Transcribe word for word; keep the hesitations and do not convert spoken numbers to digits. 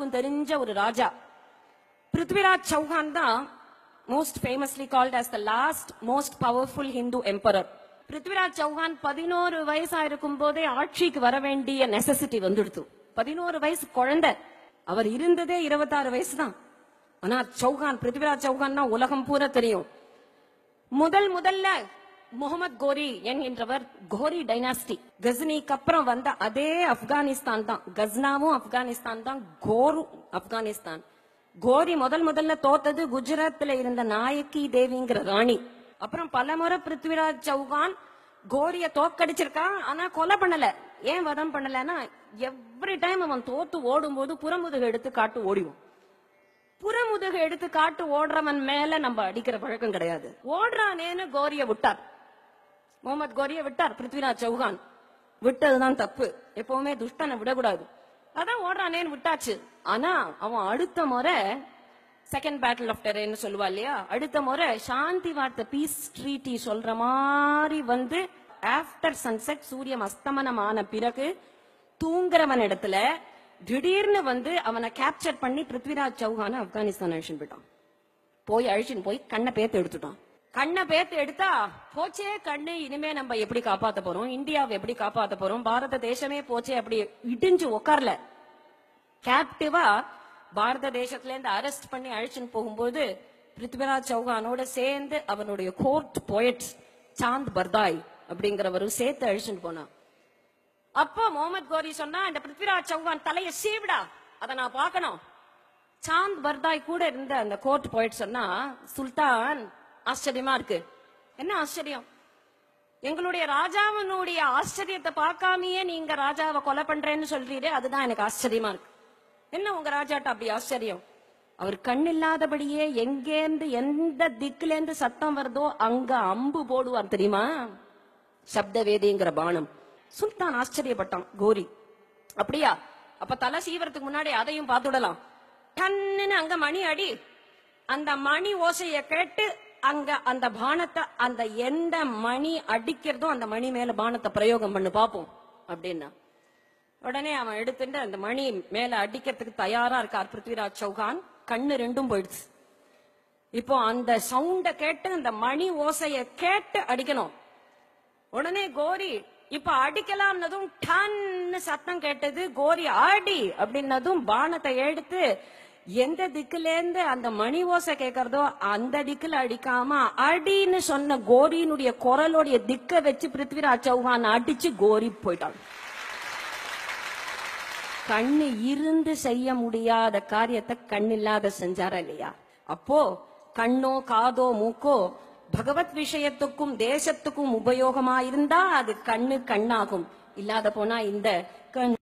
எல்லாருக்கும் தெரிஞ்ச ஒரு ராஜா. பிருத்விராஜ் சௌஹான் தான் most famously called as the last most powerful Hindu emperor. Prithviraj Chauhan பதினோரு வயசா இருக்கும் போதே ஆட்சிக்கு வர வேண்டிய நெசசிட்டி வந்துடுத்து. பதினோரு வயசு குழந்தை. அவர் இருந்ததே இருபத்தாறு வயசு தான். ஆனா சௌஹான் பிருத்விராஜ் சௌஹான் தான் உலகம் பூரா தெரியும். முதல் முதல்ல முகமது கோரி என்கின்றவர் கோரி டைனாஸ்டி கஸ்னிக்கு அப்புறம் வந்த அதே ஆப்கானிஸ்தான் தான். கஸ்னாவும் ஆப்கானிஸ்தான் தான், கோரும் ஆப்கானிஸ்தான். கோரி முதல் முதல்ல தோத்தது குஜராத்ல இருந்த நாயக்கி தேவிங்கிற ராணி. அப்புறம் பல முறை பிருத்விராஜ் சௌஹான் கோரிய தோக்கடிச்சிருக்கான், ஆனா கொலை பண்ணல. ஏன் வதம் பண்ணலன்னா எவ்ரி டைம் அவன் தோத்து ஓடும் போது புறமுதுகு எடுத்து காட்டு ஓடிவோம். புறமுதுகு எடுத்து காட்டு ஓடுறவன் மேல நம்ம அடிக்கிற பழக்கம் கிடையாது. ஓடுறானேன்னு கோரிய விட்டார், முகமது கோரிய விட்டார். பிருத்விராஜ் சௌஹான் விட்டதுதான் தப்பு. எப்பவுமே துஷ்டனை விடக்கூடாது. அதான் ஓடுறானேன்னு விட்டாச்சு. ஆனா அவன் அடுத்த முறை செகண்ட் பேட்டில் ஆஃப் டெரேன்னு சொல்லுவா இல்லையா, அடுத்த முறை சாந்தி வார்த்தை பீஸ் ட்ரீட்டி சொல்ற மாதிரி வந்து ஆஃப்டர் சன்செட் சூரியன் அஸ்தமனமான பிறகு தூங்குறவன் இடத்துல திடீர்னு வந்து அவனை கேப்சர் பண்ணி பிருத்விராஜ் சௌஹான ஆப்கானிஸ்தான் அழிச்சுன்னு போயிட்டான். போய் அழிச்சுன்னு போய் கண்ணை பேத்து எடுத்துட்டான். கண்ணை பேத்து எடுத்தா போச்சே கண்ணு, இனிமே நம்ம எப்படி காப்பாத்த போறோம், இந்தியாவை எப்படி காப்பாத்த போறோம், பாரத தேசமே போச்சே அப்படி இடிஞ்சு உட்கார்ல. கேப்டிவா பாரத தேசத்துல இருந்து அரெஸ்ட் பண்ணி அழிச்சுன்னு போகும்போது பிருத்விராஜ் சௌஹானோட சேர்ந்து அவனுடைய கோர்ட் போயட் சாந்த் பர்தாய் அப்படிங்கிறவரும் சேர்த்து அழிச்சுட்டு போனான். அப்போ முகமது கோரி சொன்னா, இந்த பிருத்விராஜ் சௌஹான் தலைய சீவிடா, அதை நான் பார்க்கணும். சாந்த் பர்தாய் கூட இருந்த அந்த கோர்ட் போயட் சொன்னா, சுல்தான் ஆச்சரியமா இருக்கு. என்ன ஆச்சரியம்? எங்களுடைய ராஜாவினுடைய ஆச்சரியத்தை பார்க்காமயே நீங்க ராஜாவை கொலை பண்றேன்னு சொல்றீரே, அதுதான் எனக்கு ஆச்சரியமா இருக்கு. என்ன உங்க ராஜாட்ட அப்படி ஆச்சரியம்? அவர் கண் இல்லாதபடியே எங்கேந்து எந்த திக்குல இருந்து சத்தம் வருதோ அங்க அம்பு போடுவார் தெரியுமா, சப்த வேதிங்கிற பானம். சுல்தான் ஆச்சரியப்பட்டான் கோரி. அப்படியா, அப்ப தலை சீவரத்துக்கு முன்னாடி அதையும் பார்த்துடலாம். டன்னு அங்க மணி அடி, அந்த மணி ஓசைய கேட்டு அங்க அந்த பானத்தை, அந்த எந்த மணி அடிக்கிறதோ அந்த மணி மேல பானத்தை பிரயோகம் பண்ணு பாப்போம் அப்படின்னா, உடனே அவன் எடுத்துட்டு அந்த மணி மேல அடிக்கிறதுக்கு தயாரா இருக்கார் பிருத்விராஜ் சௌஹான். கண்ணு ரெண்டும் போயிடுச்சு. இப்போ அந்த சவுண்ட கேட்டு அந்த மணி ஓசைய கேட்டு அடிக்கணும். உடனே கோரி இப்ப அடிக்கலாம்னதும் டன்னு சத்தம் கேட்டது. கோரி ஆடி அப்படின்னதும் பானத்தை எடுத்து எந்த திக்குல இருந்து அந்த மணி ஓசை கேட்கறதோ அந்த திக்குல அடிக்காம அடின்னு சொன்ன கோரியினுடைய குரலோடைய திக்க வச்சு பிருத்விராஜ் சௌஹான் அடிச்சு கோரி போயிட்டான். கண்ணு இருந்து செய்ய முடியாத காரியத்தை கண்ணில்லாத செஞ்சாரா இல்லையா? அப்போ கண்ணோ காதோ மூக்கோ பகவத் விஷயத்துக்கும் தேசத்துக்கும் உபயோகமா இருந்தா அது கண்ணு கண்ணாகும். இல்லாத போனா இந்த கண்